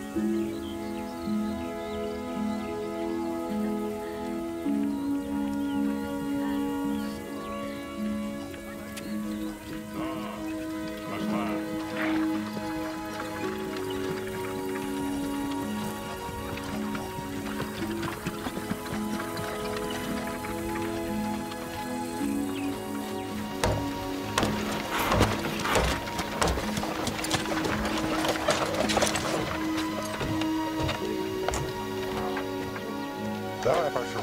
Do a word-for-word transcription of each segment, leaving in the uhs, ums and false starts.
Давай, пошел.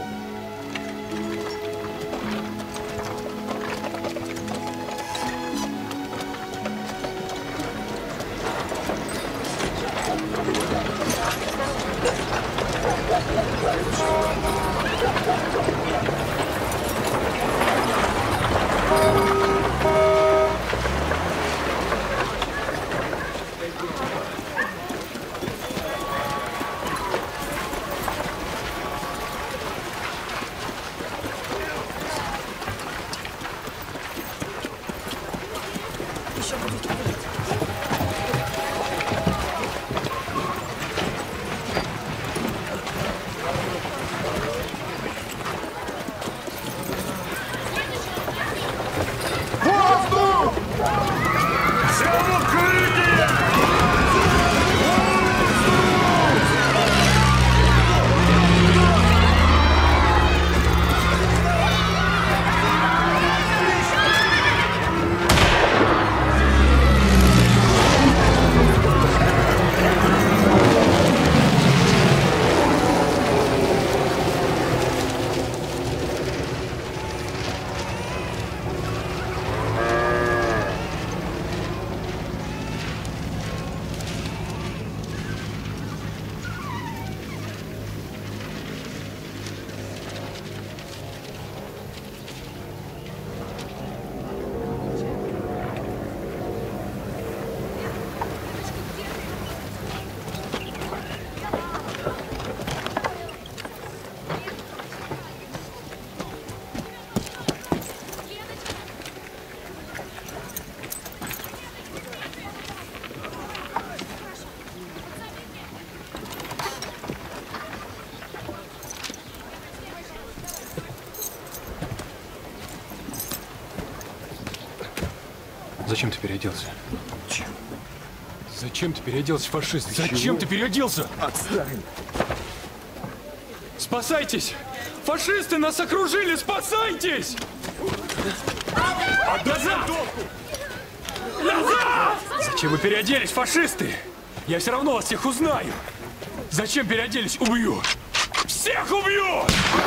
Зачем ты переоделся? Чего? Зачем ты переоделся, фашист? Ты Зачем чего? ты переоделся? Отстань! Спасайтесь! Фашисты нас окружили! Спасайтесь! Назад! Назад! Зачем вы переоделись, фашисты? Я все равно вас всех узнаю! Зачем переоделись? Убью! Всех убью!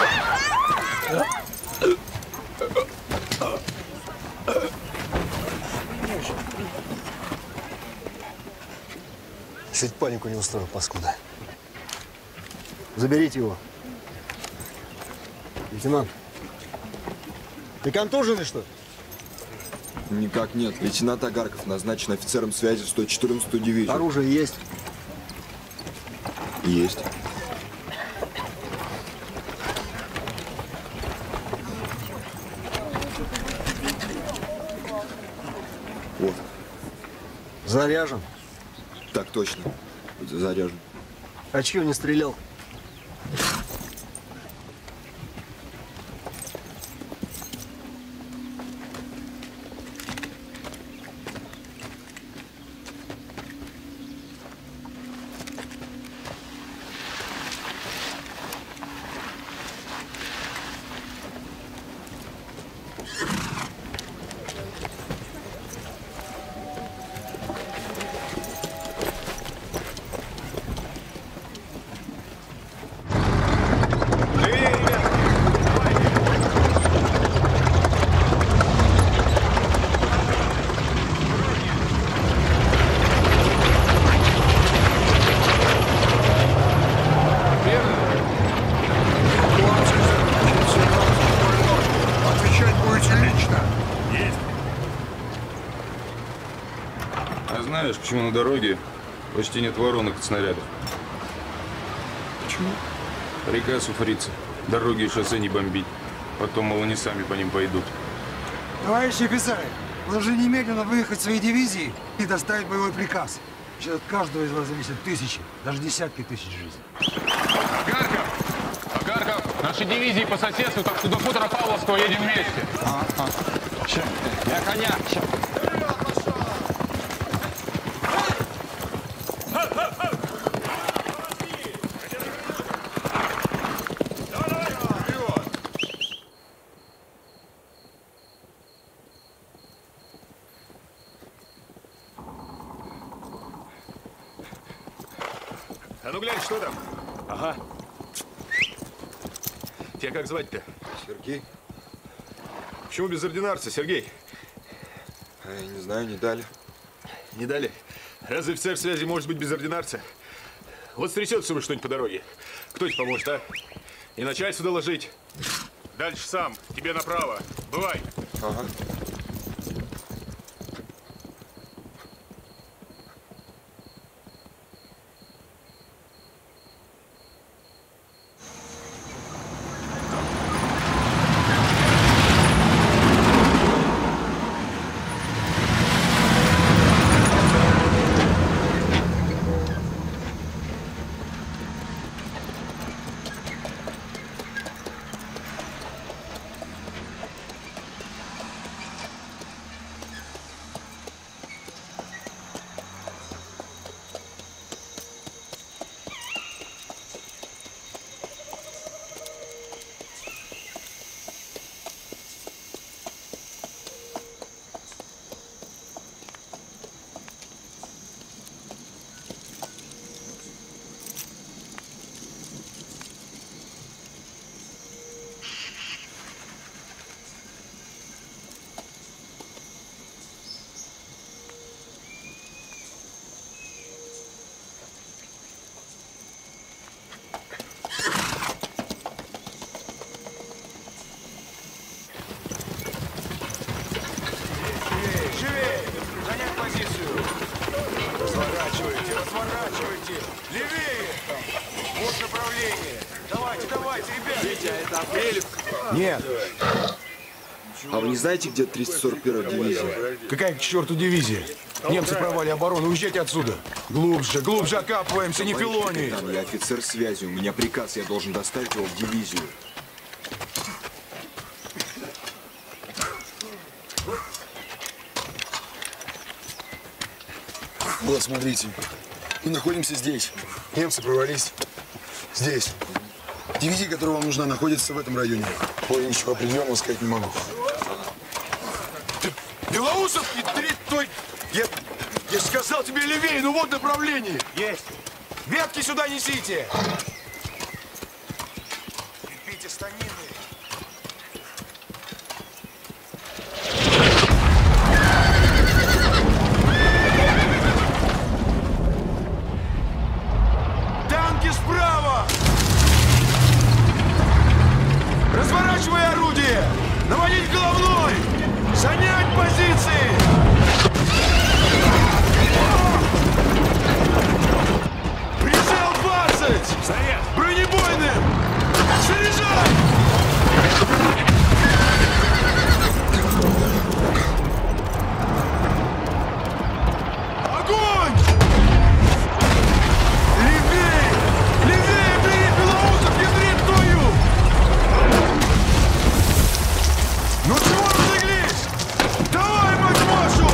Чуть панику не устроил, паскуда. Заберите его. Лейтенант, ты контуженный, что ли? Никак нет. Лейтенант Агарков назначен офицером связи сто четырнадцатой дивизии. Оружие есть? Есть. Вот. Заряжен? Так точно. Заряжен. А чего не стрелял? Почему на дороге почти нет воронок от снарядов? Почему? Приказ у фрица. Дороги и шоссе не бомбить. Потом, мол, они сами по ним пойдут. Товарищи офицеры, вы должны немедленно выехать в свои дивизии и доставить боевой приказ. Сейчас от каждого из вас зависят тысячи, даже десятки тысяч жизней. Агарков! Агарков! Наши дивизии по соседству, так что до хутора Павловского едем вместе. Ага, ага. Ща, я коня, ща. А ну глянь, что там? Ага. Тебя как звать-то? Сергей? Почему без ординарца, Сергей? А, я не знаю, не дали. Не дали? Разве офицер связи может быть без ординарца? Вот стрясется вы что-нибудь по дороге. Кто тебе поможет, а? И начальству доложить. Дальше сам. Тебе направо. Бывай. Ага. Нет. А вы не знаете, где тридцать сорок первая дивизия? Какая к черту дивизия? Немцы провали оборону, уезжайте отсюда. Глубже, глубже окапываемся, не филони. Капитан, я офицер связи, у меня приказ, я должен доставить его в дивизию. Вот, смотрите, мы находимся здесь. Немцы провались здесь. Дивизия, которая вам нужна, находится в этом районе. Ой, ничего определенного сказать не могу. Белоусовский, три, той... Я, я же сказал тебе левее, ну вот направление. Есть. Ветки сюда несите. Крепите станины. Танки справа! Разворачивай орудие! Наводить головной! Занять позиции! Прицел двадцать! Стоять! Бронебойным! Заряжай! Огонь! Левее! Левее! Бери Белоусов! Ядрит твою! Ну чего разлеглись? Давай, мать вашу!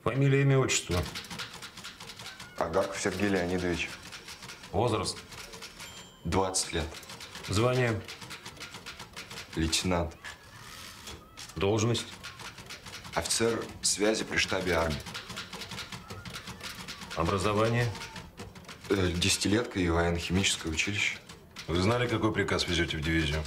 Фамилия, имя, отчество. Агарков Сергей Леонидович. Возраст? двадцать лет. Звание? Лейтенант. Должность? Офицер связи при штабе армии. Образование? Э, Десятилетка и военно-химическое училище. Вы знали, какой приказ везете в дивизию?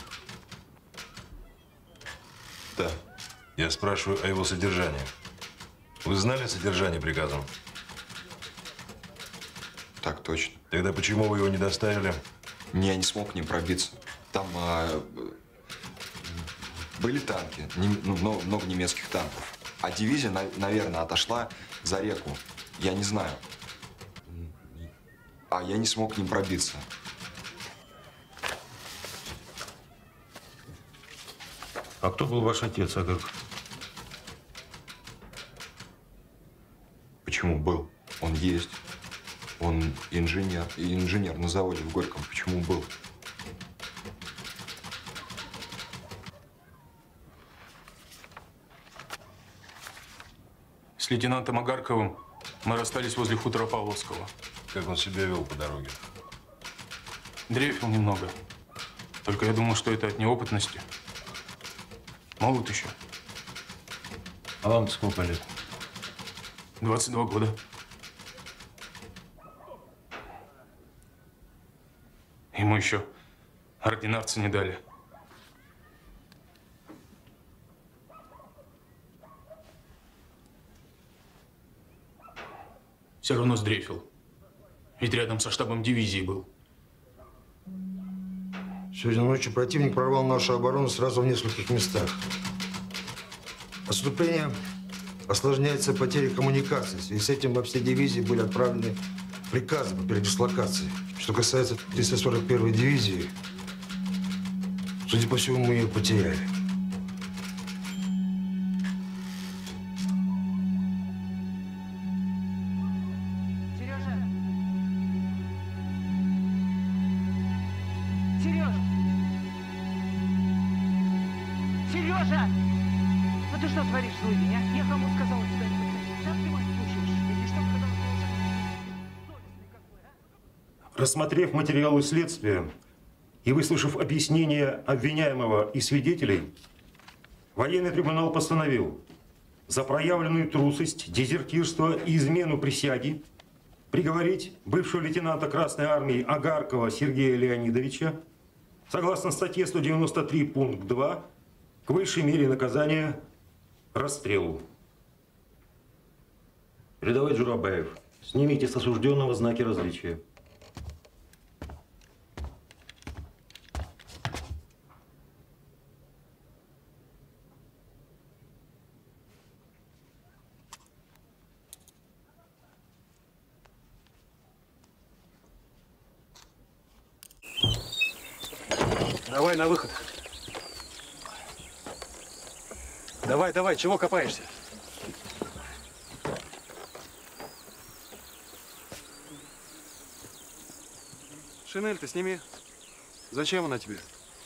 Да. Я спрашиваю о его содержании. Вы знали содержание приказа? Так точно. Тогда почему вы его не доставили? Я не смог к ним пробиться. Там а, были танки, нем- ну, много, много немецких танков. А дивизия, на- наверное, отошла за реку. Я не знаю. А я не смог к ним пробиться. А кто был ваш отец, Агарков? Почему был? Он есть. Он инженер. И инженер на заводе в Горьком. Почему был? С лейтенантом Агарковым мы расстались возле хутора Павловского. Как он себя вел по дороге? Дрейфил немного. Только я думал, что это от неопытности. Молод еще. А вам-то сколько лет? двадцать два года. Ему еще ординарца не дали. Все равно сдрейфил. Ведь рядом со штабом дивизии был. Сегодня ночью противник прорвал нашу оборону сразу в нескольких местах. Отступление осложняется потерей коммуникации. В связи с этим во все дивизии были отправлены приказы по передислокации. Что касается триста сорок первой дивизии, судя по всему, мы ее потеряли. Сережа! Сережа! Сережа! Ну ты что творишь, злыдень, а? Я кому сказала тебя не подходить? Сам ты мать слушаешь. Или что сказал, что совестный какой, а? Рассмотрев материалы следствия и выслушав объяснения обвиняемого и свидетелей, военный трибунал постановил за проявленную трусость, дезертирство и измену присяги приговорить бывшего лейтенанта Красной Армии Агаркова Сергея Леонидовича согласно статье сто девяносто три пункт два к высшей мере наказания расстрелу. Рядовой Джурабаев, снимите с осужденного знаки различия. Давай на выход. Давай, давай, чего копаешься? Шинель-то сними. Зачем она тебе?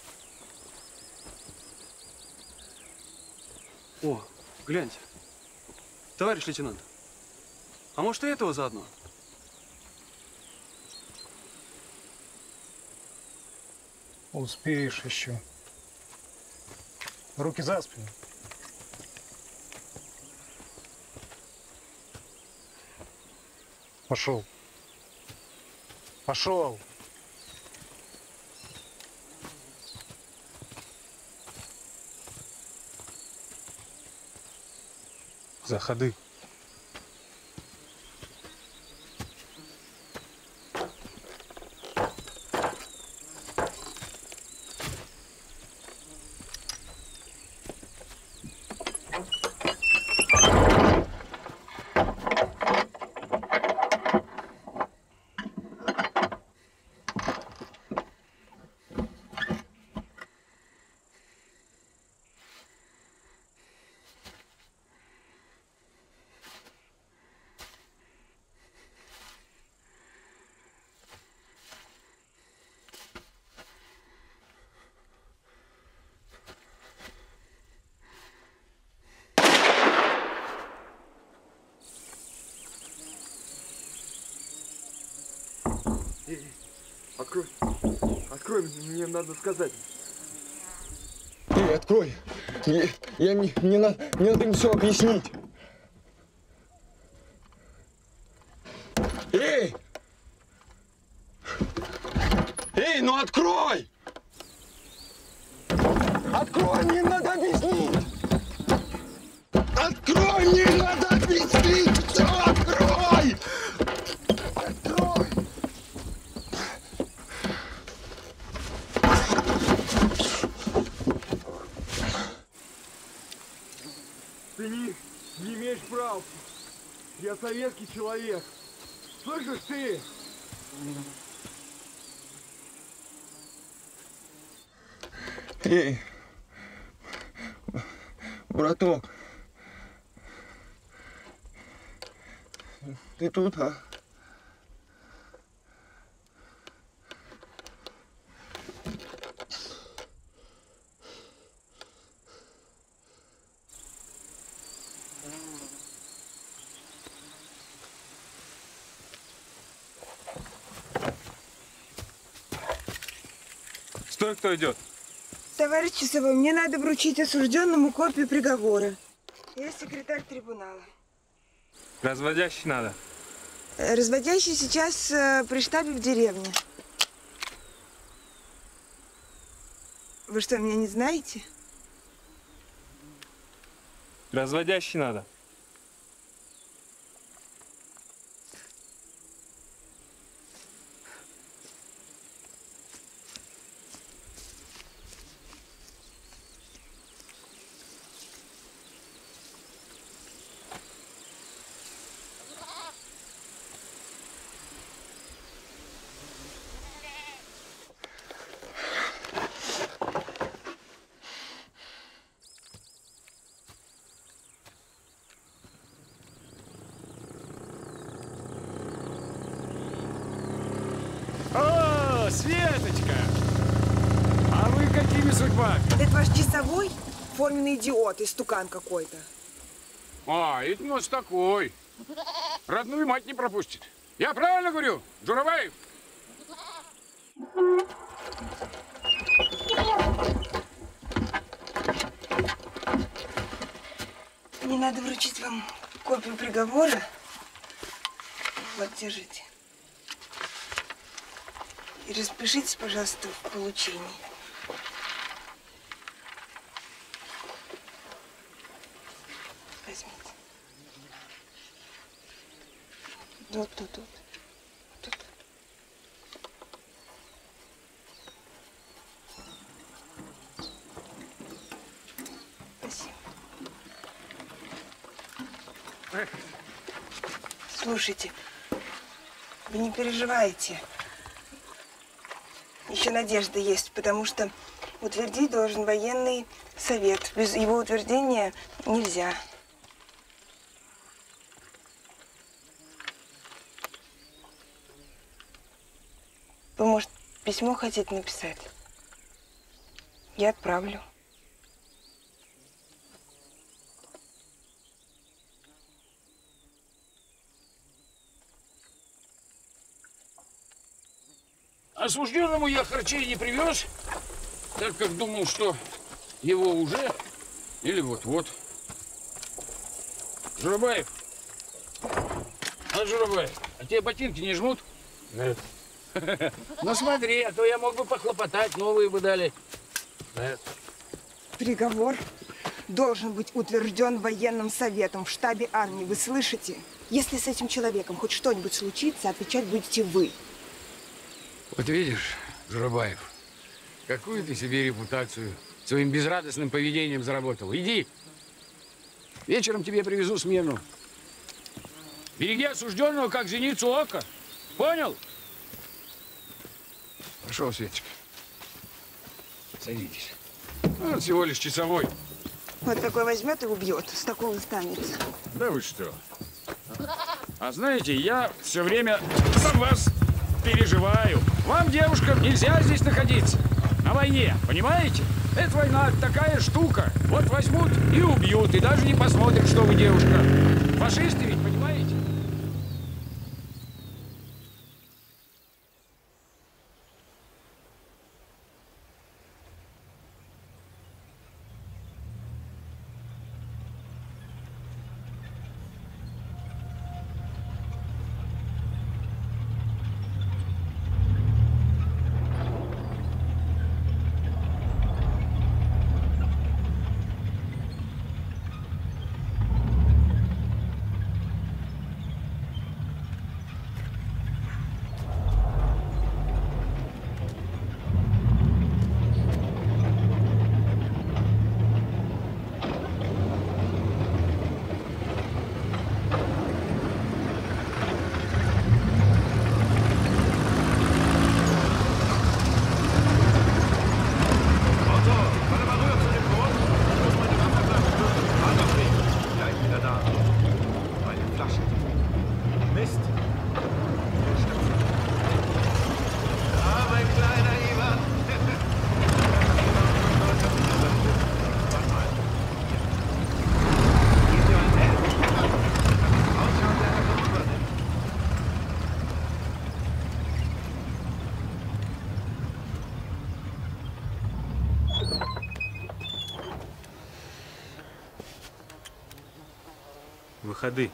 О, гляньте. Товарищ лейтенант, а может и этого заодно? Успеешь еще. Руки за спину. Пошел. Пошел. За ходы. Открой. Открой, мне надо сказать. Эй, открой. Я, я, мне, мне, надо, мне надо им все объяснить. Эй! Эй, ну открой! Открой, мне надо объяснить! Открой, мне надо объяснить! Все, открой! Открой! Ты не, не имеешь права. Я советский человек. Слышишь ты? Эй, браток, ты тут, а? Стой, кто идет? Товарищ часовой, мне надо вручить осужденному копию приговора. Я секретарь трибунала. Разводящий надо. Разводящий сейчас э, при штабе в деревне. Вы что, меня не знаете? Разводящий надо. О, Светочка! А вы какими судьбами? Это ваш часовой? Форменный идиот, истукан какой-то. А, это у нас такой. Родную мать не пропустит. Я правильно говорю, Жураваев? Мне надо вручить вам копию приговора. Вот, держите. И распишитесь, пожалуйста, в получении. Возьмите. Вот тут, тут. Тут. Спасибо. Слушайте, вы не переживайте. Еще надежда есть, потому что утвердить должен военный совет. Без его утверждения нельзя. Вы, может, письмо хотите написать? Я отправлю. Осужденному я харчей не привез, так как думал, что его уже или вот-вот. Журабаев, а Журабаев, а тебе ботинки не жмут? Нет. Ну смотри, а то я мог бы похлопотать, новые бы дали. Нет. Приговор должен быть утвержден военным советом в штабе армии. Вы слышите? Если с этим человеком хоть что-нибудь случится, отвечать будете вы. Вот видишь, Журабаев, какую ты себе репутацию своим безрадостным поведением заработал. Иди. Вечером тебе привезу смену. Береги осужденного, как зеницу ока. Понял? Пошел, Светочка. Садитесь. Он всего лишь часовой. Вот такой возьмет и убьет. С такого останется. Да вы что? А знаете, я все время за вас переживаю. Вам, девушкам, нельзя здесь находиться. На войне, понимаете? Эта война такая штука. Вот возьмут и убьют, и даже не посмотрят, что вы девушка. Фашисты ведь, понимаете? Выходи.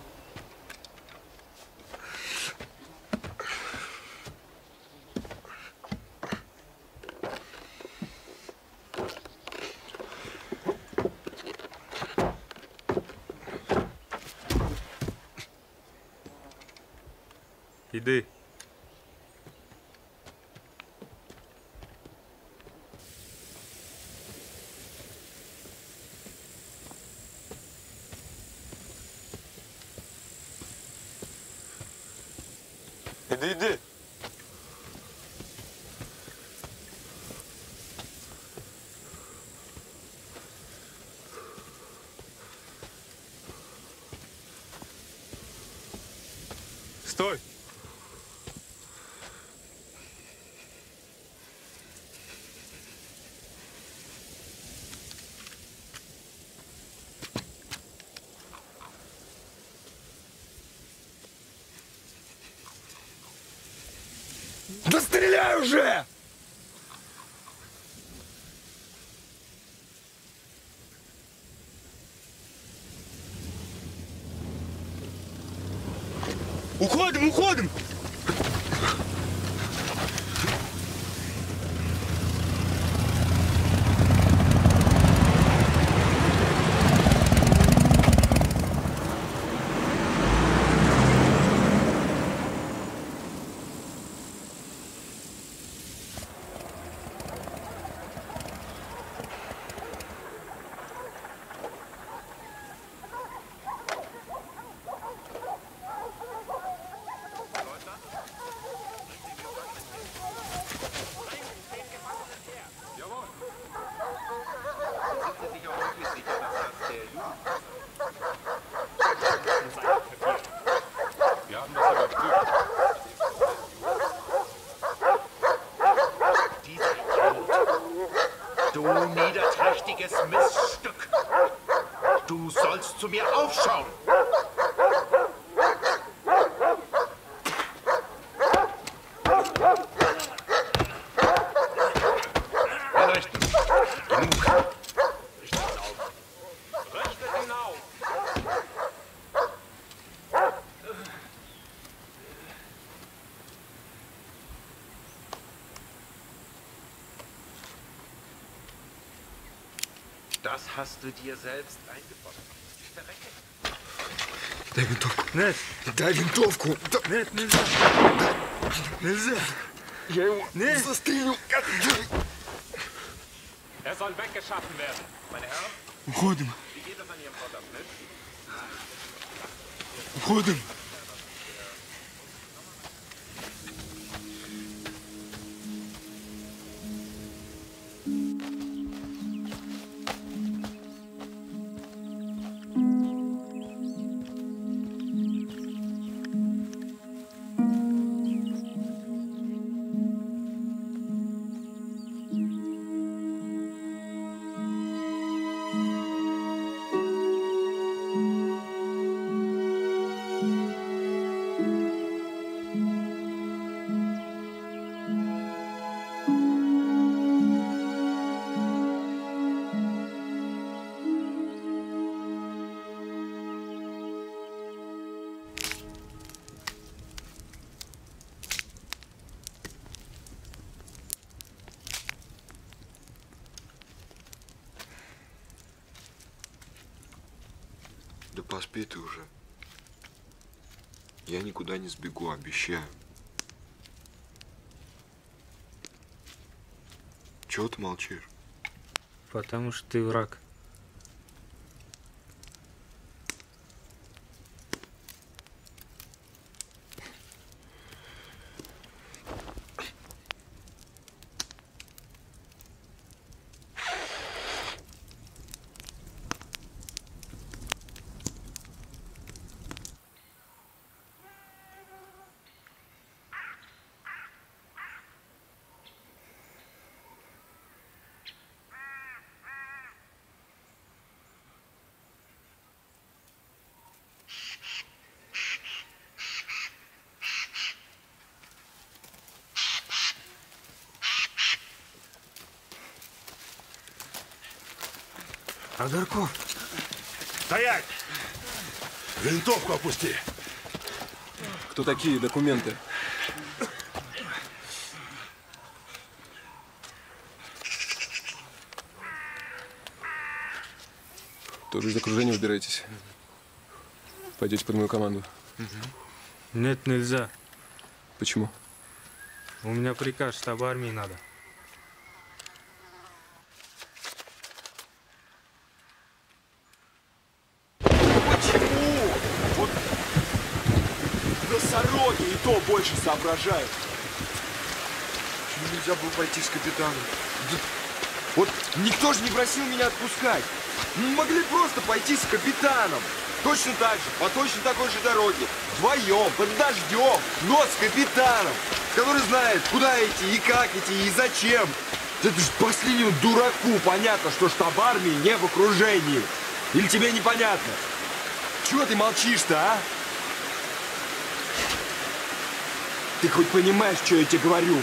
Иди. Иди, иди. Стой! Да стреляй уже! Уходим, уходим! Du niederträchtiges Miststück! Du sollst zu mir aufschauen! Erleuchten! Genug! Richte hinauf! Richte hinauf! Das hast du dir selbst eingebaut. Verrecke. Дай винтовку. Нет. Дай винтовку. Да. Нет, нельзя. Да. Нельзя. Я его Нет. застрелю. Er soll weggeschaffen werden. Meine Herren? Уходим. Wie geht es an Ihrem Vordermann? Уходим. Да поспи ты уже. Я никуда не сбегу, обещаю. Чего ты молчишь? Потому что ты враг. Адарков, Стоять! Винтовку опусти. Кто такие документы? Тоже из окружения выбираетесь? Пойдете под мою команду? Нет, нельзя. Почему? У меня приказ, штаба армии надо. Почему? Вот носороги и то больше соображают. Почему нельзя было пойти с капитаном? Да, вот никто же не просил меня отпускать. Мы могли просто пойти с капитаном. Точно так же, по точно такой же дороге. Вдвоем, под дождем, но с капитаном, который знает, куда идти, и как идти, и зачем. Это же последнему дураку понятно, что штаб армии не в окружении. Или тебе непонятно? Чего ты молчишь-то, а? Ты хоть понимаешь, что я тебе говорю?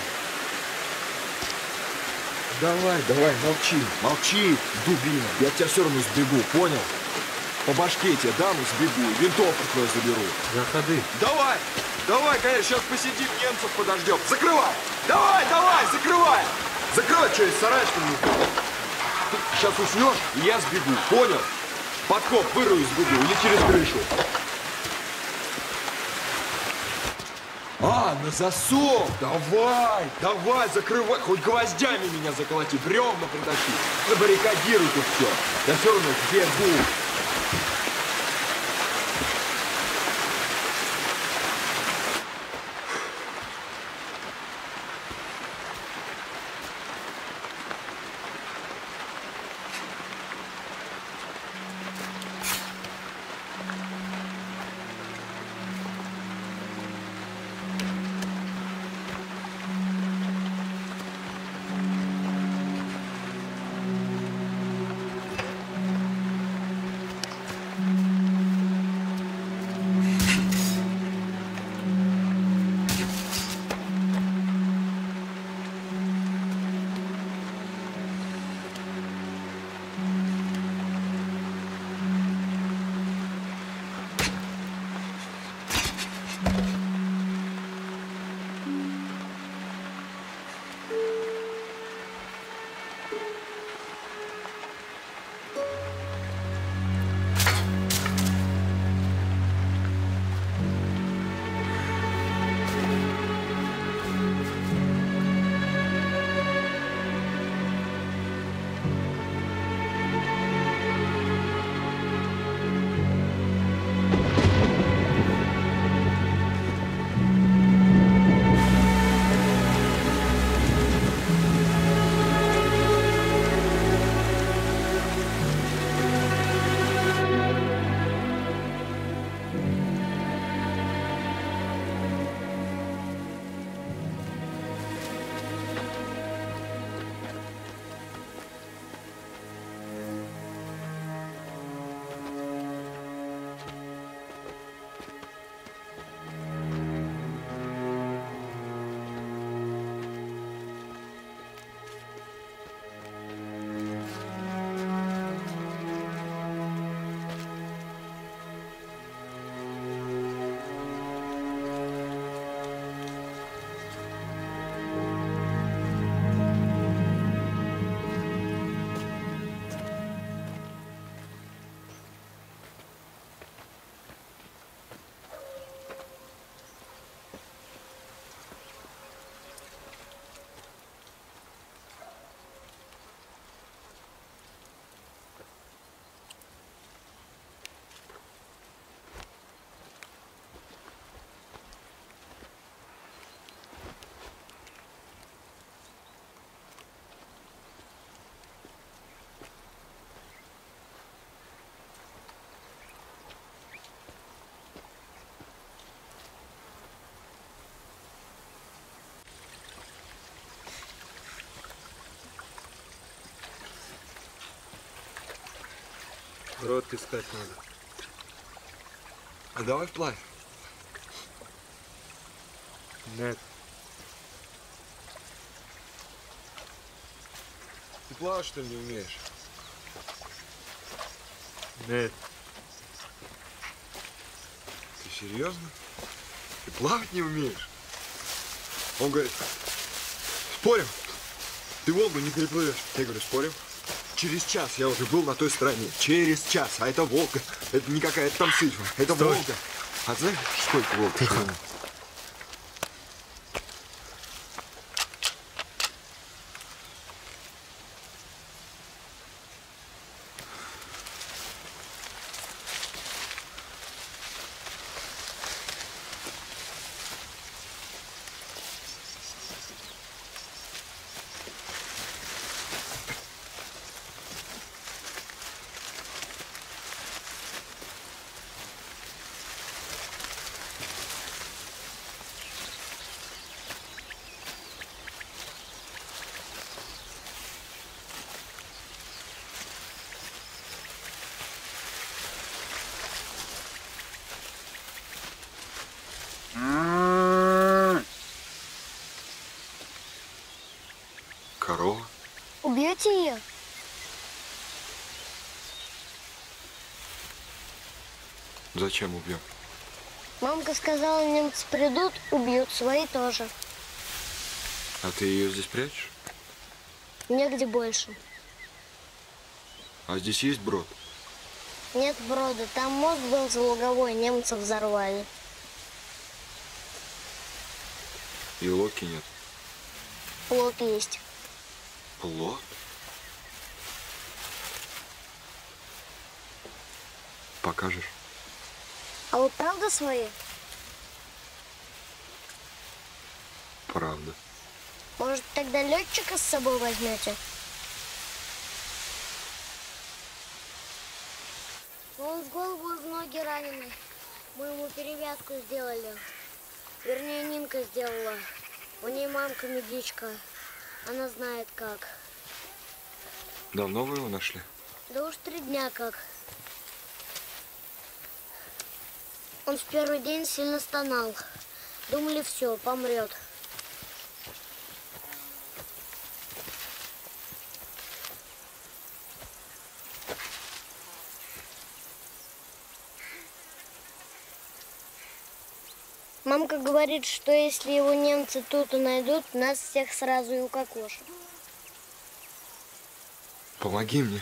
Давай, давай, молчи, молчи, дубина. Я тебя все равно сбегу, понял? По башке тебе дам и сбегу, и винтовку твою заберу. Заходи. Давай, давай, конечно, сейчас посидим, немцев подождем. Закрывай! Давай, давай, закрывай! Закрывай, что, из сарая, что ли? Ты сейчас уснешь, и я сбегу, понял? Подкоп вырую и сбегу, или через крышу. А, на засов! Давай, давай, закрывай, хоть гвоздями меня заколоти, бревна притащи. Забаррикадируй тут все. Я все равно сбегу. Рот искать надо. А давай вплавь. Нет. Ты плавать, что ли, не умеешь? Нет. Серьезно? Ты плавать не умеешь? Он говорит, спорим, ты Волгу не переплывешь. Я говорю, спорим. Через час я уже был на той стороне. Через час. А это Волга. Это не какая-то там цифра. Это Стой. Волга. А знаешь, сколько Волга? Тихо. Корова? Убьете ее? Зачем убьем? Мамка сказала, немцы придут, убьют, свои тоже. А ты ее здесь прячешь? Негде больше. А здесь есть брод? Нет брода, там мост был за луговой, немцев взорвали. И лодки нет? Плот есть. Плот? Покажешь? А вы правда свои? Правда. Может, тогда летчика с собой возьмете? Он в голову и в ноги раненый. Мы ему перевязку сделали. Вернее, Нинка сделала. У ней мамка медичка. Она знает как. Давно вы его нашли? Да уж три дня как. Он в первый день сильно стонал. Думали, все, помрет. Мамка говорит, что если его немцы тут и найдут, нас всех сразу и укокошат. Помоги мне.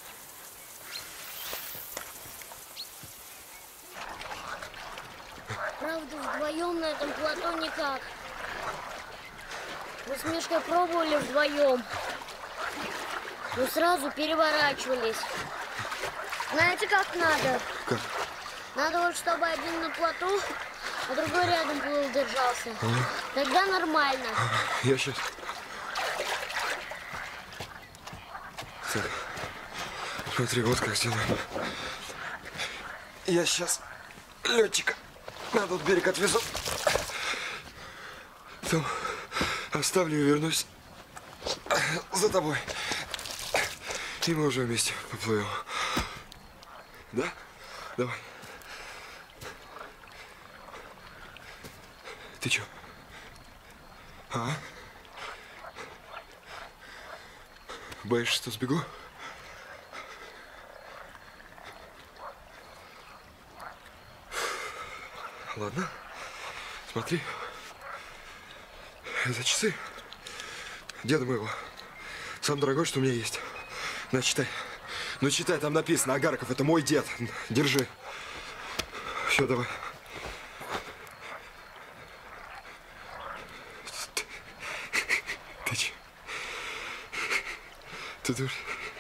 Правда, вдвоем на этом плато никак. Мы с Мишкой пробовали вдвоем, но сразу переворачивались. Знаете, как надо? Как? Надо вот, чтобы один на плоту, а другой рядом плыл, держался. А? Тогда нормально. Я сейчас... Так, смотри, вот как сделаем. Я сейчас летчика на тот берег отвезу. Там оставлю и вернусь за тобой. И мы уже вместе поплывем. Да? Давай. Ты чё? А? Боишься, что сбегу? Ладно. Смотри. Это часы деда моего. Самое дорогое, что у меня есть. На, читай. Ну, читай, там написано, Агарков, это мой дед. Держи. Все, давай. Ты, ты че? Ты думаешь?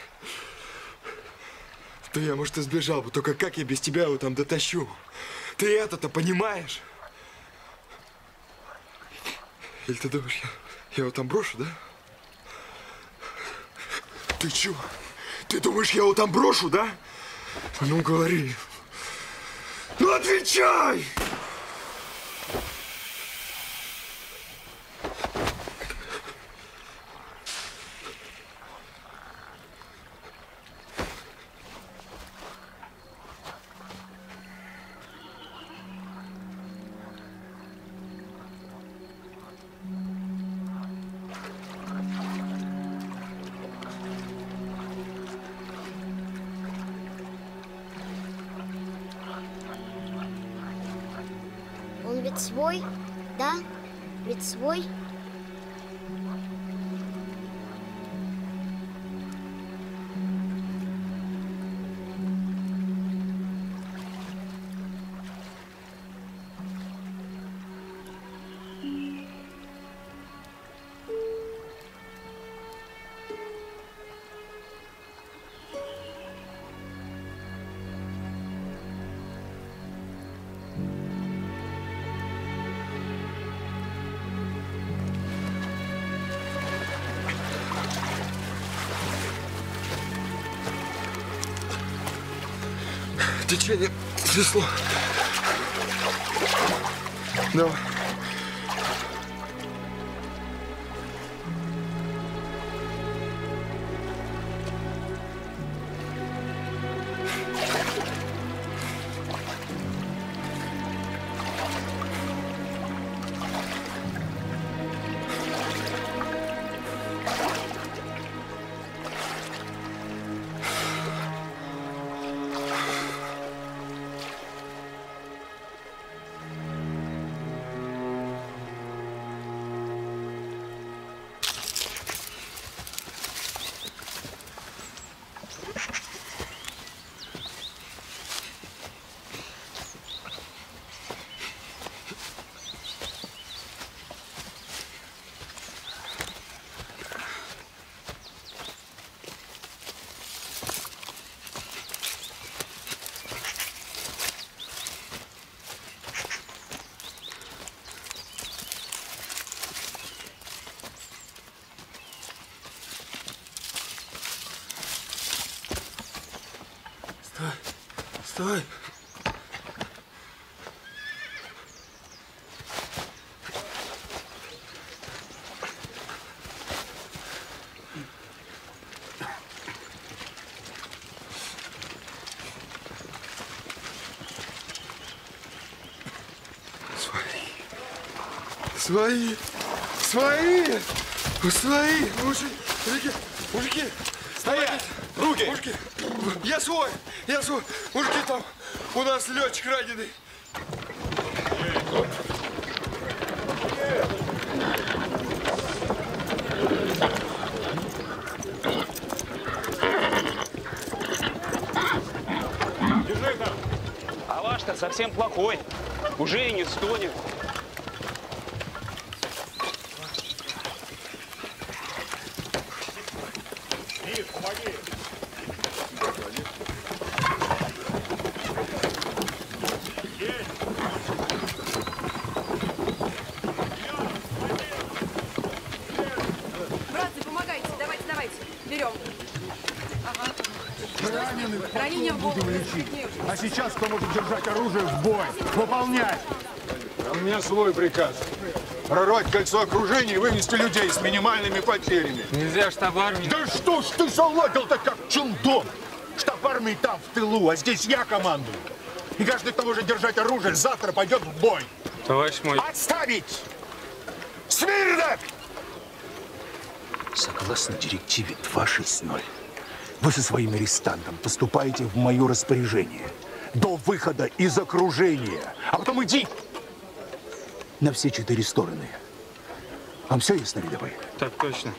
Да я, может, и сбежал бы, только как я без тебя его там дотащу? Ты это-то понимаешь? Или ты думаешь, я, я его там брошу, да? Ты чё? Ты думаешь, я его там брошу, да? Ну, говори. Ну, отвечай! Ведь свой, да? Ведь свой. Течение снесло. Давай. Стой! Свои! Свои! Свои! Мужики! Мужики! Стоять! Руки! Мужики! Я свой! Я свой! Мужики, там у нас летчик раненый! Держи там! А ваш-то совсем плохой. Уже и не стонет. Помоги! Братцы, помогайте, давайте, давайте. Берем. Ага. Ранение в голову. А сейчас кто может держать оружие в бой? Выполнять! А у меня свой приказ. Прорвать кольцо окружения и вывести людей с минимальными потерями. Нельзя штаб армии. Да что ж ты заладил-то как чундон? Штаб армии там, в тылу, а здесь я командую. И каждый, кто может держать оружие, завтра пойдет в бой. Товарищ мой. Отставить! Смирно! Согласно директиве два шесть ноль, вы со своим арестантом поступаете в мое распоряжение до выхода из окружения. А потом иди на все четыре стороны. Вам все ясно, рядовой? Так точно.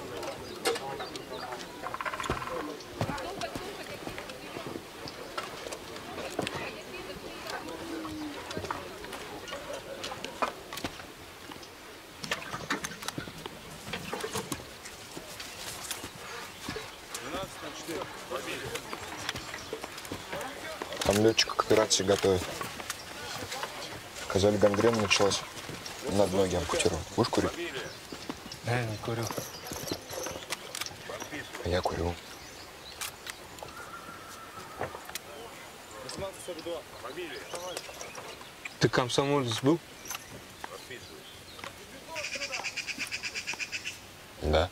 Там летчика к операции готовят. Сказали, гангрена началась. Надо ноги ампутировать. Будешь курить? Да, я не курю. А я курю. Ты комсомолец был? Да.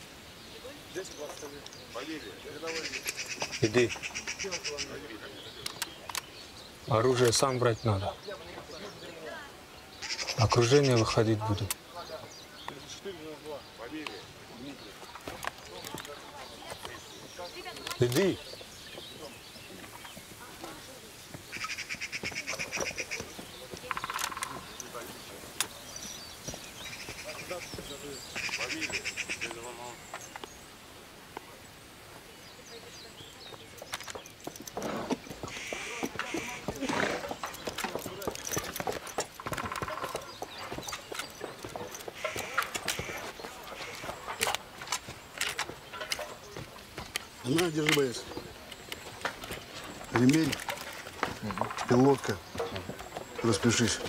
Иди. Оружие сам брать надо. Окружение выходить буду. Иди. На, держи, боец. Ремень, пилотка. Распишись.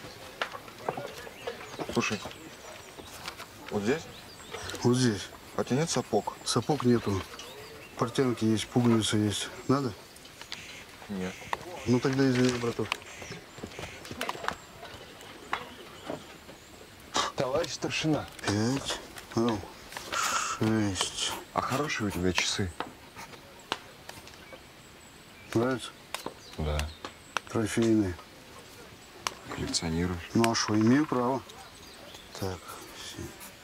Слушай, вот здесь? Вот здесь. А у тебя нет сапог? Сапог нету. Портянки есть, пуговицы есть. Надо? Нет. Ну тогда извини, браток. Товарищ старшина. Пять, о, шесть. А хорошие у тебя часы? Нравится? Да. Трофейные. Коллекционируешь? Ну а что, имею право. Так, все.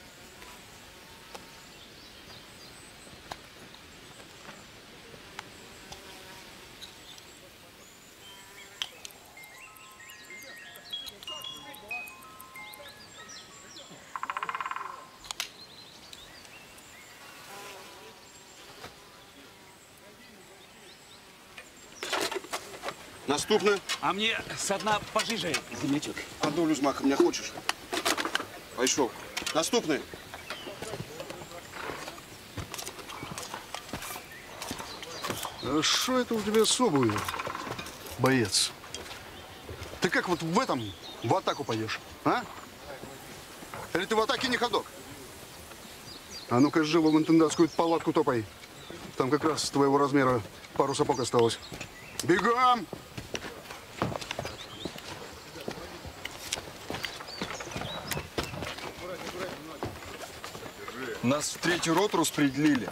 Наступное. А мне со дна пожиже, землячок. Одну люзмака меня хочешь? Пошел. Наступное. А что это у тебя с обувью, боец? Ты как вот в этом в атаку пойдешь, а? Или ты в атаке не ходок? А ну-ка, живо в интендантскую палатку топай. Там как раз с твоего размера пару сапог осталось. Бегом! Нас в третью роту распределили.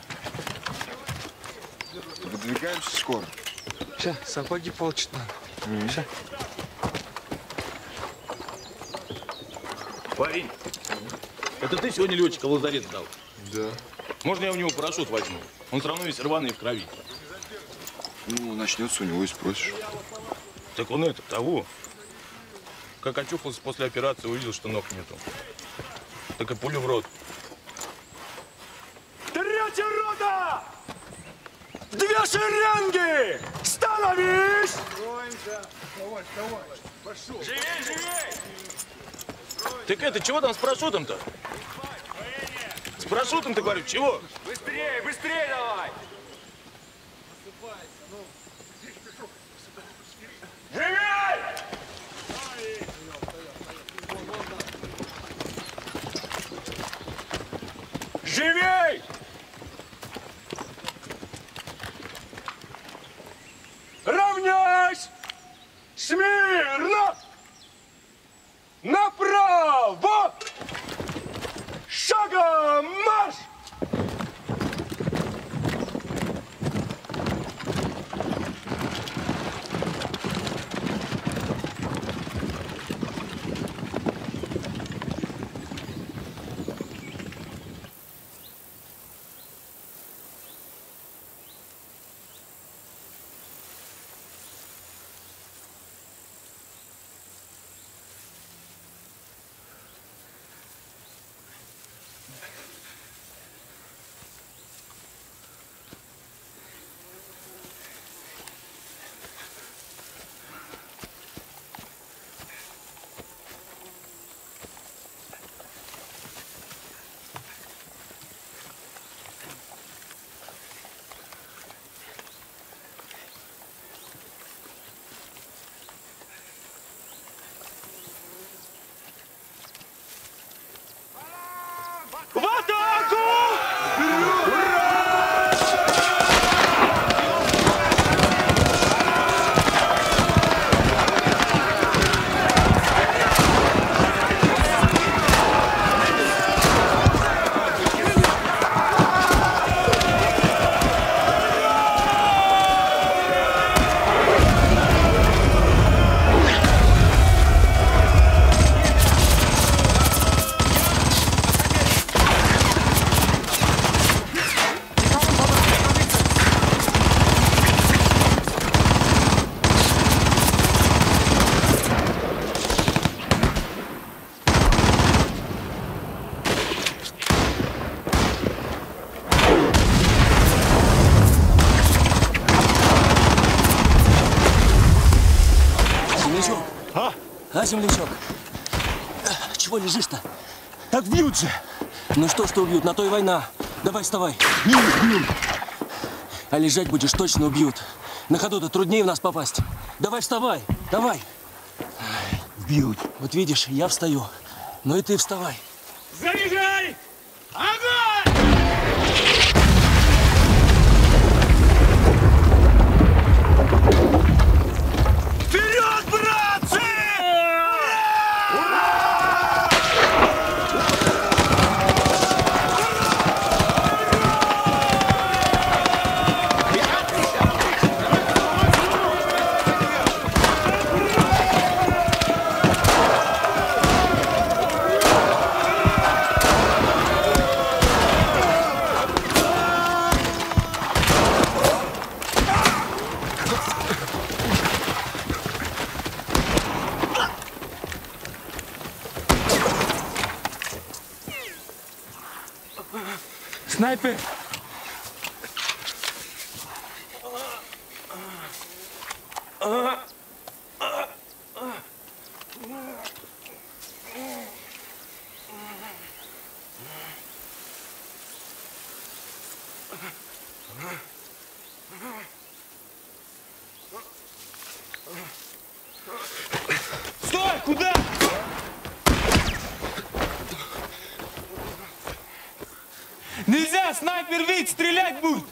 Выдвигаемся скоро. Сейчас, сапоги полчаса надо. Mm-hmm. Сейчас. Парень, это ты сегодня летчика в лазарет сдал? Да. Можно я у него парашют возьму? Он все равно весь рваный и в крови. Ну, начнется у него и спросишь. Так он это, того. Как очухался после операции, увидел, что ног нету. Так и пулю в рот. Третья рота! Две шеренги! Становись! Строимся. Давай, давай. Пошел. Живей, живей! Так это, чего там с парашютом-то? С парашютом-то, говорю, чего? Быстрее, быстрее давай! Живей! Живей! Равняйсь! Смирно! Направо! Шагом марш! В атаку! Землячок. А? А, землячок? Чего лежишь-то? Так бьют же. Ну что, что убьют, на то и война. Давай, вставай. А лежать будешь, точно убьют. На ходу-то труднее в нас попасть. Давай вставай, давай. Бьют. Вот видишь, я встаю. Ну и ты вставай. Заряжай! Огонь! Вперед, братцы! Снайпер! Стой! Куда? Нельзя! Снайпер видит! Стрелять будет!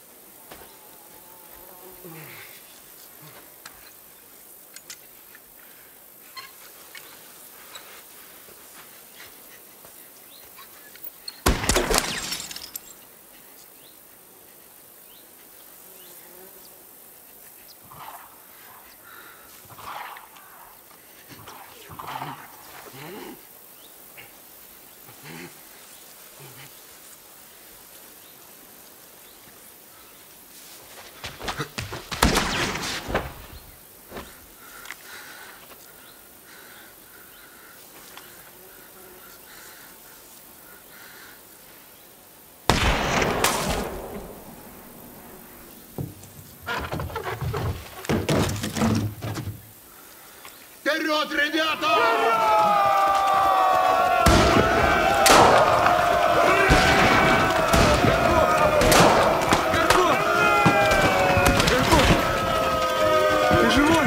Вперед, ребята! Ты живой?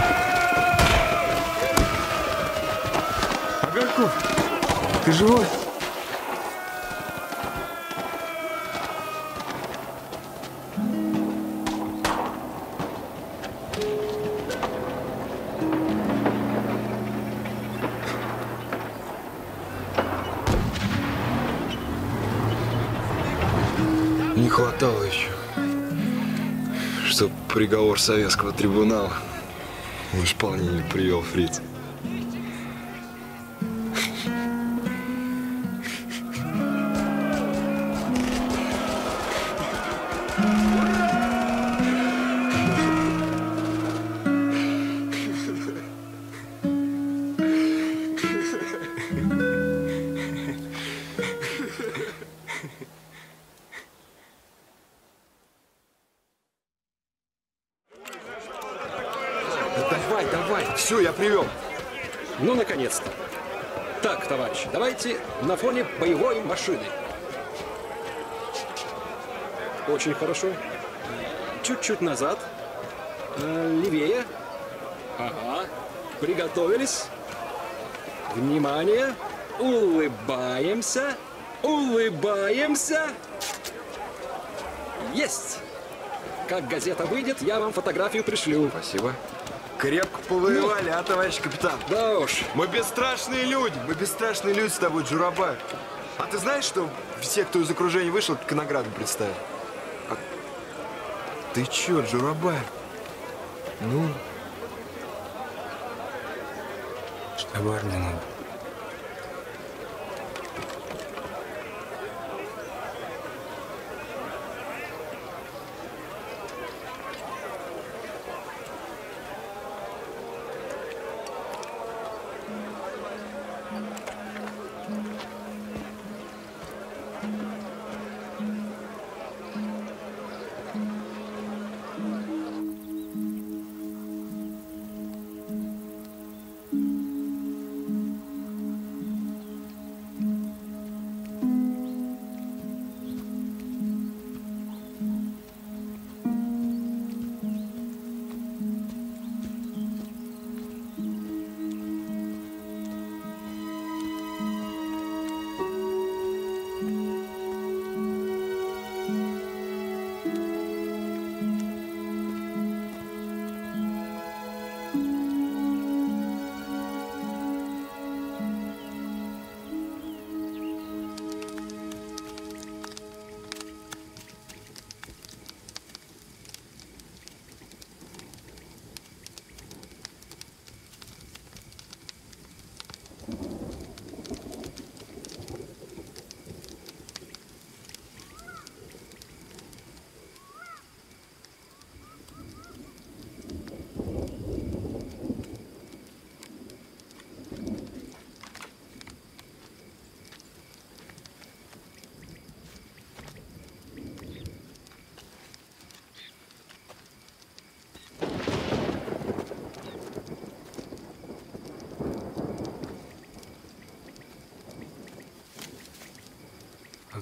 Огарков, ты живой? Не хватало еще, чтоб приговор советского трибунала в исполнение привел фриц. Давай, давай. Все, я привел. Ну, наконец-то. Так, товарищи, давайте на фоне боевой машины. Очень хорошо. Чуть-чуть назад. Э, левее. Ага. Приготовились. Внимание. Улыбаемся. Улыбаемся. Есть. Как газета выйдет, я вам фотографию пришлю. Спасибо. Крепко повоевали, а, товарищ капитан? Да уж. Мы бесстрашные люди. Мы бесстрашные люди с тобой, Джурабай. А ты знаешь, что все, кто из окружения вышел, к награду представили? А... Ты чё, Джурабай? Ну? Штаб армии надо.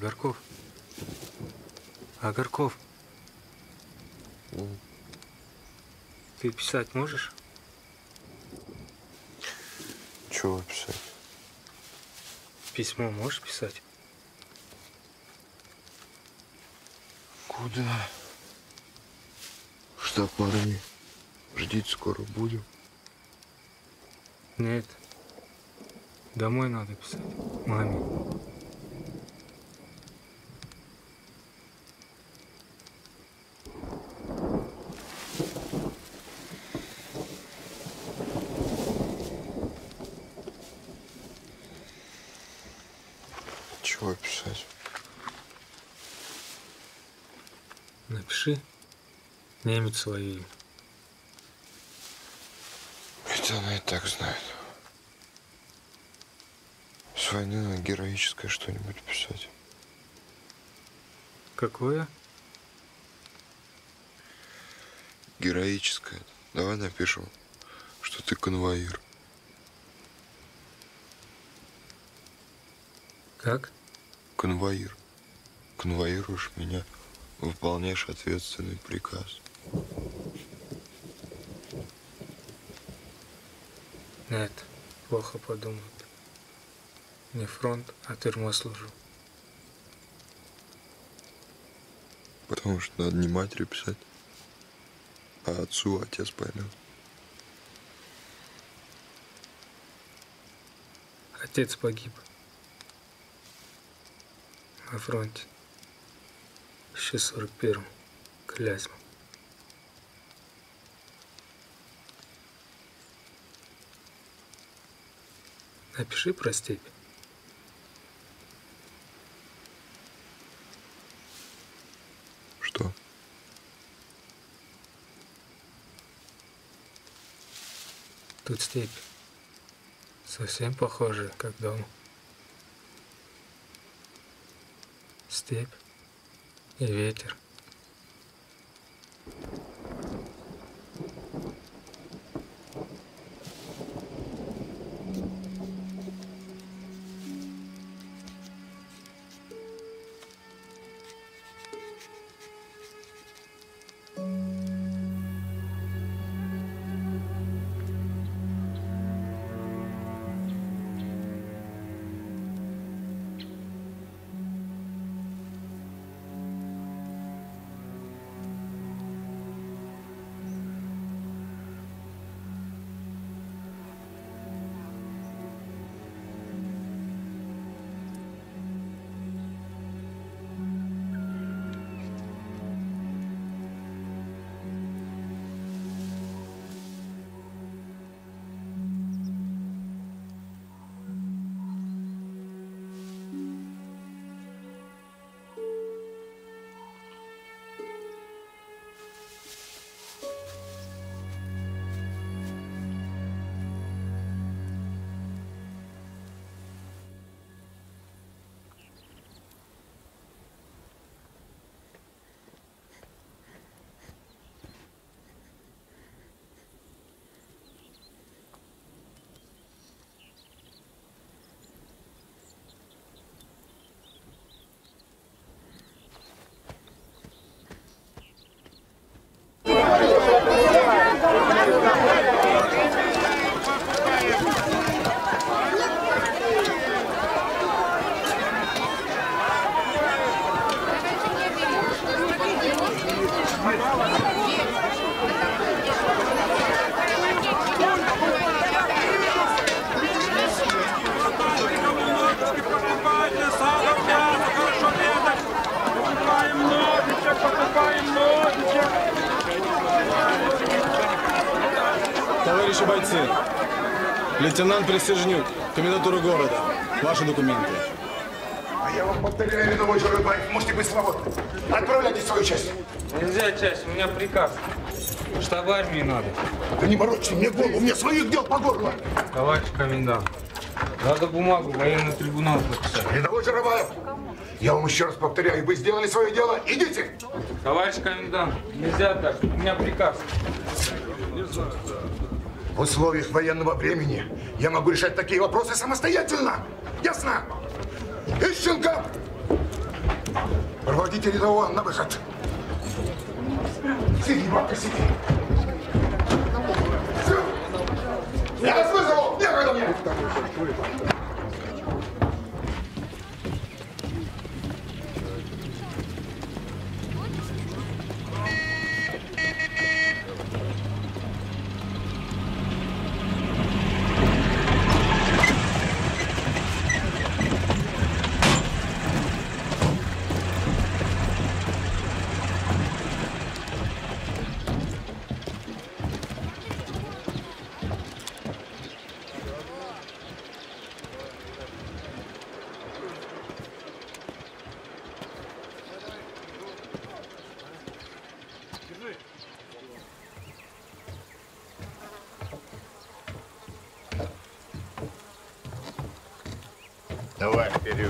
Агарков. Агарков. Ты писать можешь? Чего писать? Письмо можешь писать? Куда? Что, парни? Ждите, скоро будем. Нет. Домой надо писать. Маме. Чего писать? Напиши. Немец свою. Это она и так знает. С войны надо героическое что-нибудь писать. Какое? Героическое. Давай напишем, что ты конвоир. Как? Конвоир. Конвоируешь меня, выполняешь ответственный приказ. Нет, плохо подумают. Не фронт, а тюрьма служу. Потому что надо не матери писать, а отцу отец поймет. Отец погиб. На фронте. Еще в сорок первом. Клязьма. Напиши про степь. Что? Тут степь. Совсем похожая, как дома. Степь и ветер. Товарищи бойцы, лейтенант Присяжнюк, комендатура города. Ваши документы. А я вам повторяю, рядовой Журабаев, можете быть свободны. Отправляйте свою часть. Нельзя часть, у меня приказ. Штаб армии надо. Да не морочьте мне голову, у меня своих дел по горло. Товарищ комендант, надо бумагу военный трибунал подписать. Рядовой Журабаев, я вам еще раз повторяю, вы сделали свое дело, идите. Товарищ комендант, нельзя так, у меня приказ. В условиях военного времени я могу решать такие вопросы самостоятельно. Ясно? Ищенко! Проводите рядового на выход. Сиди, бабка, сиди. Я вас вызову! Некогда мне! Давай, вперед.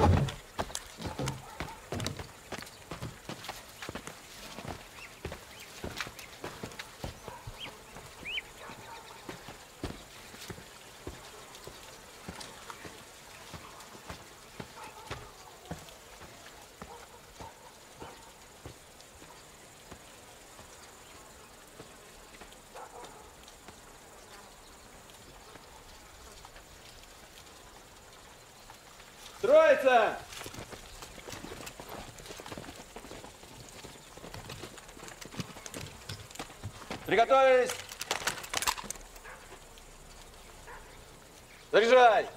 Строится! Приготовились! Заряжай!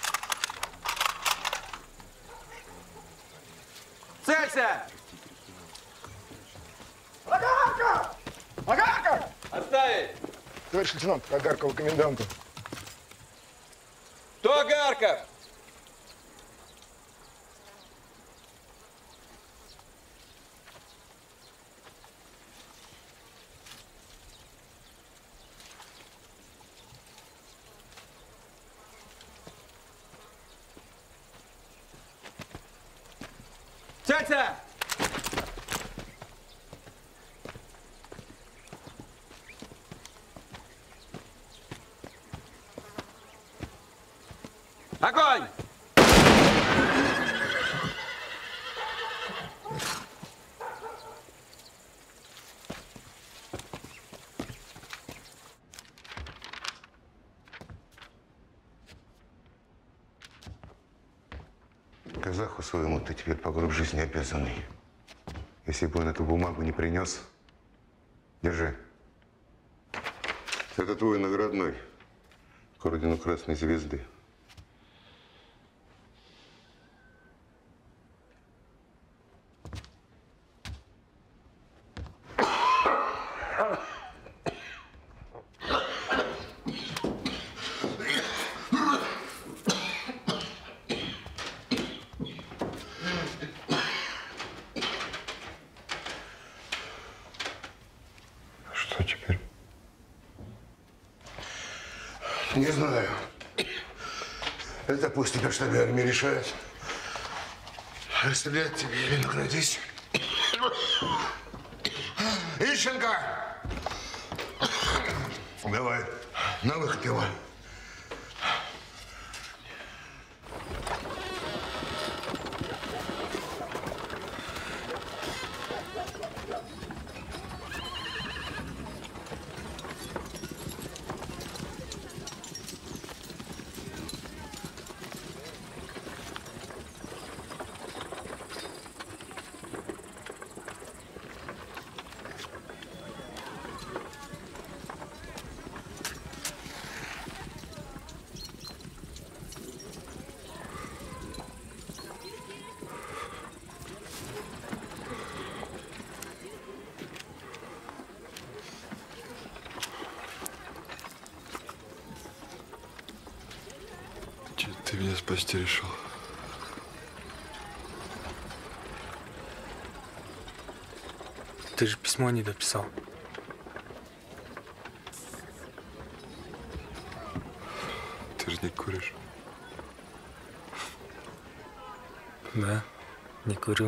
Целься! Агарка! Агарка! Отставить! Товарищ лейтенант, Агаркова коменданту. Кто Агарков? Целься! Огонь! Казаху своему ты теперь по гроб жизни обязанный. Если бы он эту бумагу не принес, держи. Это твой наградной к ордену Красной Звезды. Что теперь? Не знаю. Это пусть теперь штабе армии решает. Расстрелять тебе или наградить. Ищенко! Давай, на выход его. Ты меня спасти решил. Ты же письмо не дописал. Ты же не куришь. Да, не курю.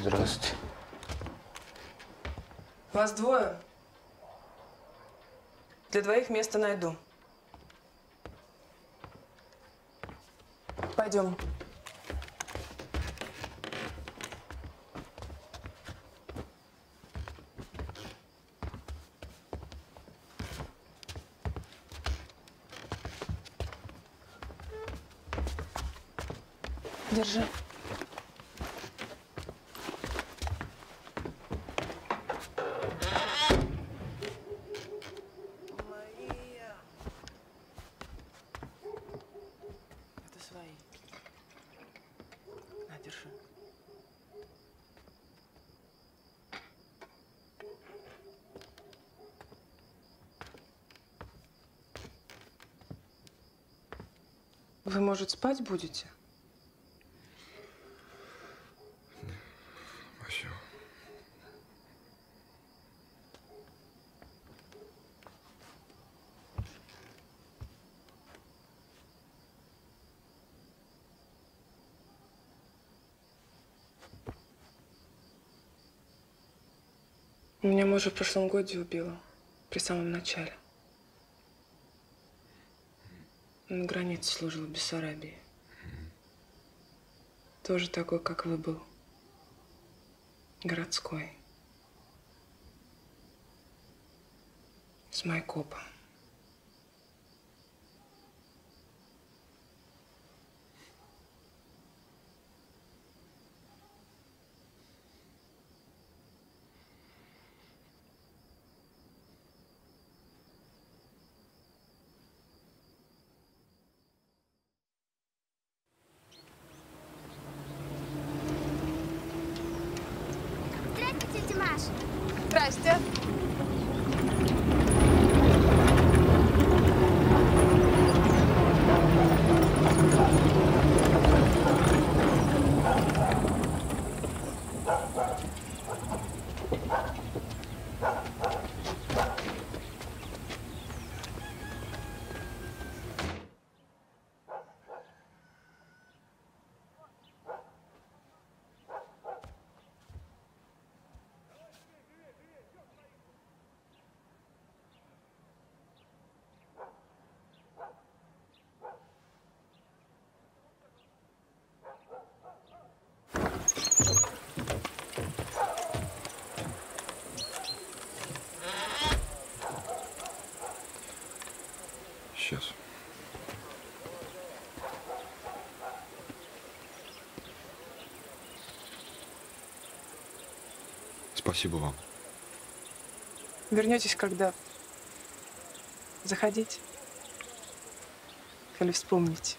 Здравствуйте. Вас двое. Для двоих место найду. Пойдем. Держи. Это свои. На, держи. Вы, может, спать будете? Меня мужа в прошлом году убило, при самом начале. На границе служил в Бессарабии. Тоже такой, как вы, был. Городской. С Майкопа. Здравствуйте, Маша. Здрасте. Сейчас. Спасибо вам. Вернетесь, когда заходите. Или вспомните.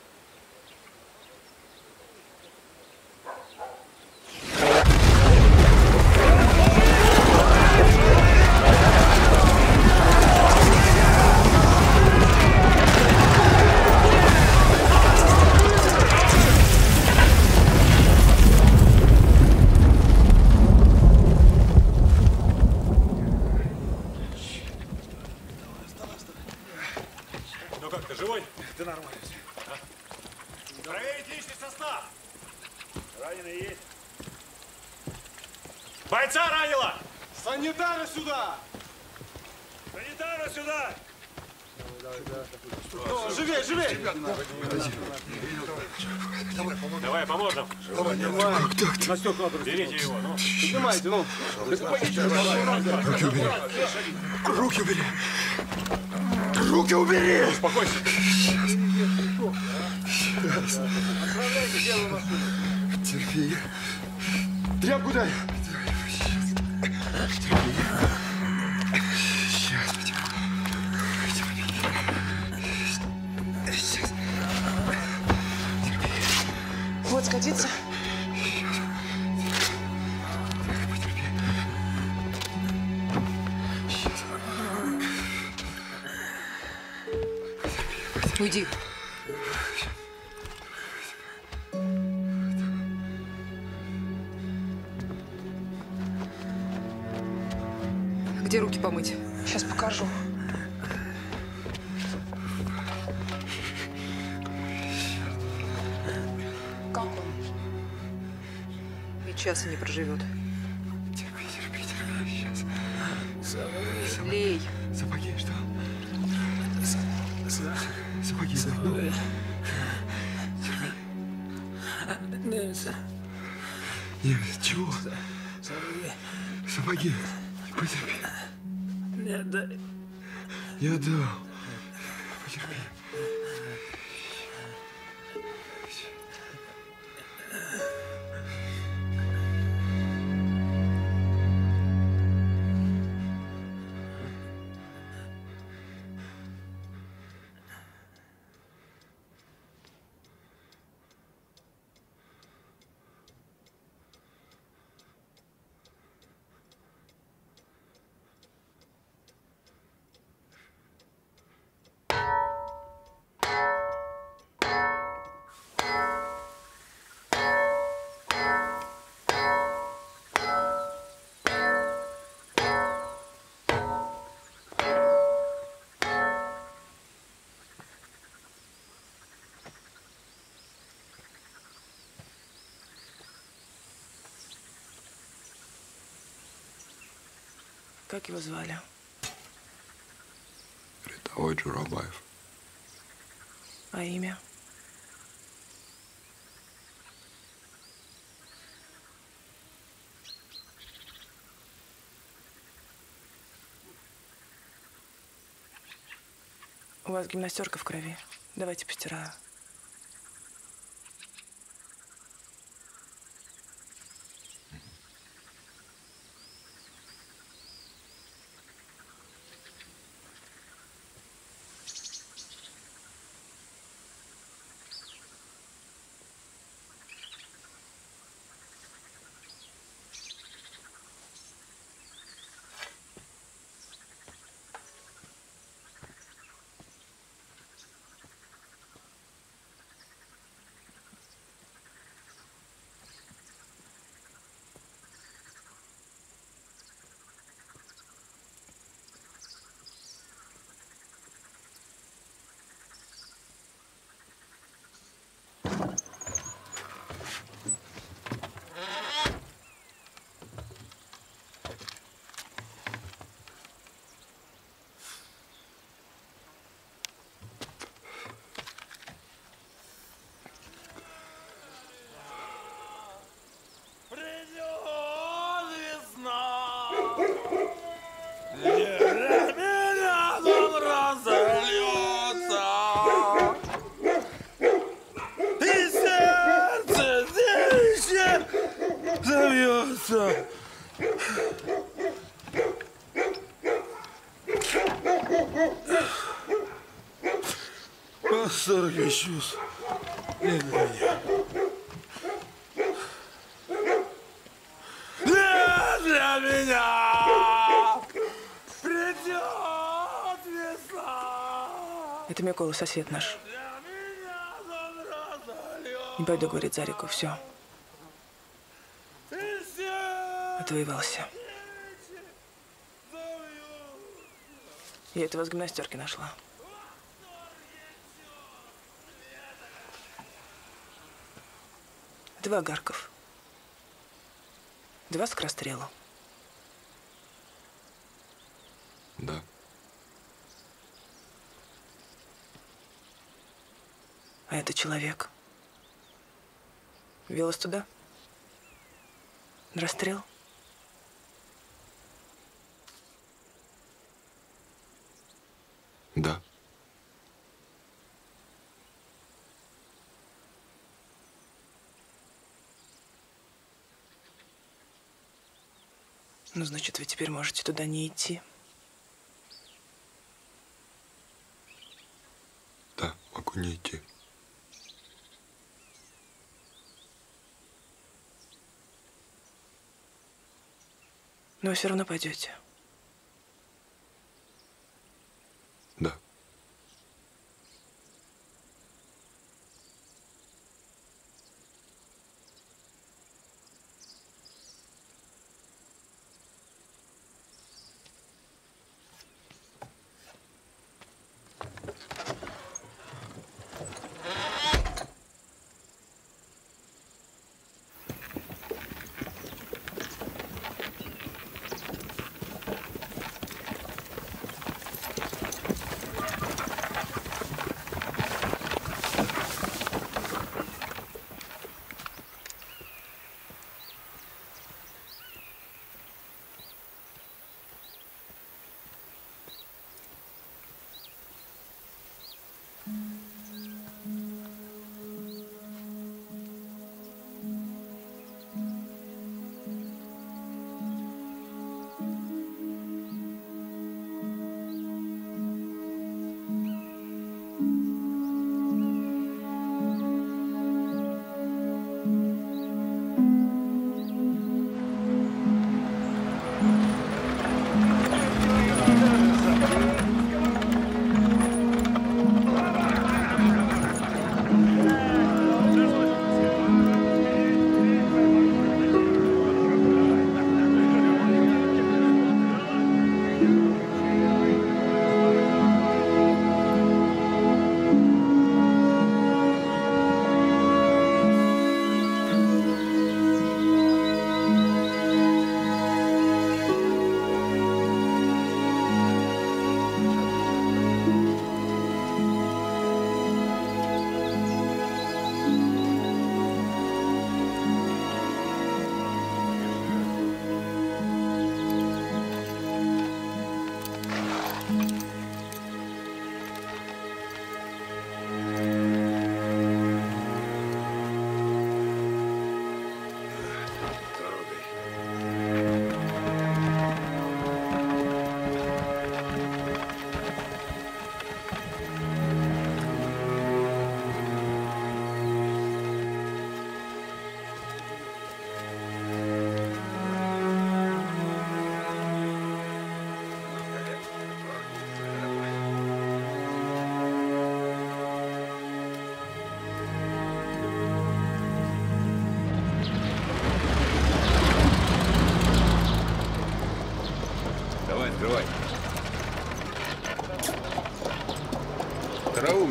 Ну как ты, живой? Да нормально. Проверить личный состав. Раненый есть? Бойца ранило! Санитара сюда! Санитара сюда! Ну, живей, живей! Давай, поможем. Давай, давай. На стекла берите его, ну. Поднимайте, ну. Руки убери. Руки убери. Руки убери! Успокойся. Сейчас. Отправляйте, делаю машину. Терпи. Тряпку дай. Терпи. Сейчас, Сейчас. Вот, сгодится? Уйди. Где руки помыть? Сейчас покажу. Как он? часа не проживет. Терпи, терпи, терпи. Сейчас. Сапоги. Лей. Сапоги, что? Сапоги, ну. Терпи. Нет, чего? Сапоги. Потерпи. Не отдай. Я отдал. Потерпи. Как его звали? Рядовой Джурабаев. А имя? У вас гимнастерка в крови. Давайте постираю. Восторг и чувств не для меня. Не для меня придет весна. Это Микола, сосед наш. Не пойду, говорит, за реку, все. Отвоевался. Я это вас в гимнастерке нашла. Два Гарков. Два скорострела. Да. А это человек. Вел вас туда? На расстрел? Да. Ну, значит, вы теперь можете туда не идти. Да, могу не идти. Но вы все равно пойдете. Да.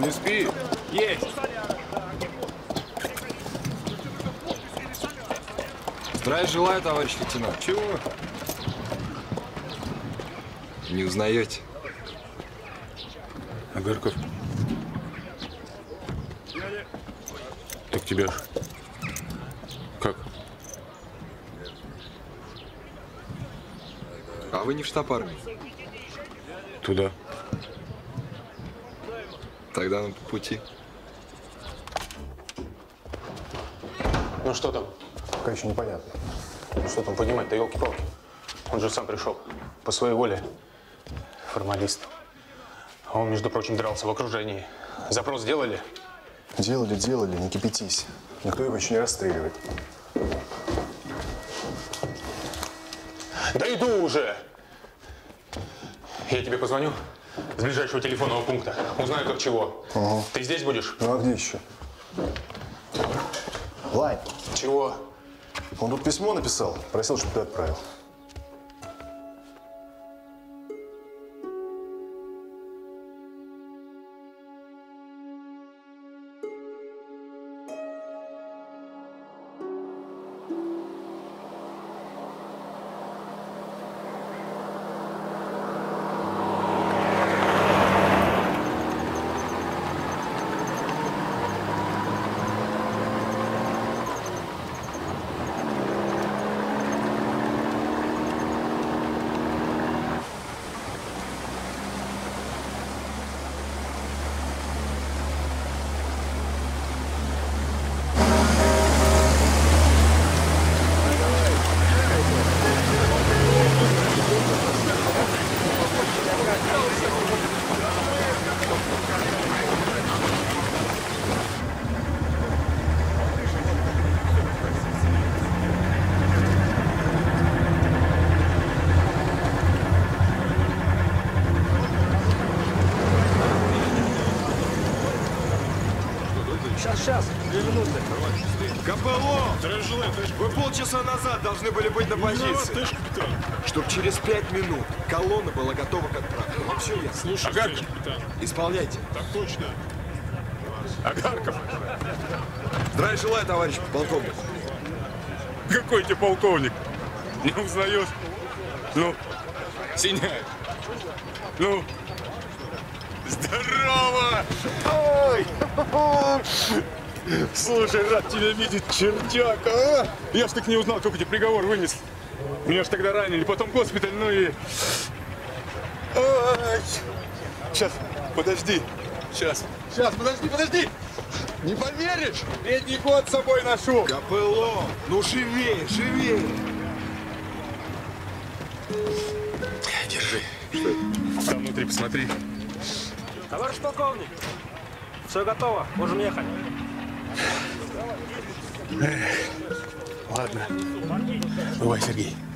не спи. Есть. Здравия желаю, товарищ лейтенант. Чего? Не узнаете? Агарков. Так тебя ж. Как? А вы не в штаб армии? Туда. Тогда на пути. Ну что там? Пока еще непонятно. Ну что там понимать-то, елки-палки? Он же сам пришел. По своей воле. Формалист. А он, между прочим, дрался в окружении. Запрос сделали? Делали, делали, не кипятись. Никто его еще не расстреливает. Да иду уже! Я тебе позвоню с ближайшего телефонного пункта. Узнаю, как чего. Ага. Ты здесь будешь? Ну а где еще? Лань. Чего? Он тут письмо написал, просил, чтобы ты отправил. Сейчас, сейчас, две минуты. КПЛО! Вы полчаса назад должны были быть на позиции. Чтоб через пять минут колонна была готова к отправке. Вам все ясно? Слушай, Агарков. Исполняйте. Так точно. Агарков. Здравия желаю, товарищ полковник. Какой тебе полковник? Не узнаешь? Ну, синяй. Ну, здорово! Ой! Слушай, рад тебя видеть, чертяка, а? Я ж так не узнал, только тебе приговор вынес. Меня ж тогда ранили, потом госпиталь, ну и... Ай! Сейчас, подожди. Сейчас. Сейчас, подожди, подожди! Не поверишь? Третий год с собой ношу. КПЛО, ну живее, живее. Держи. Что это? Там внутри посмотри. Товарищ полковник, все готово, можем ехать. Эх, ладно. Бывай, Сергей.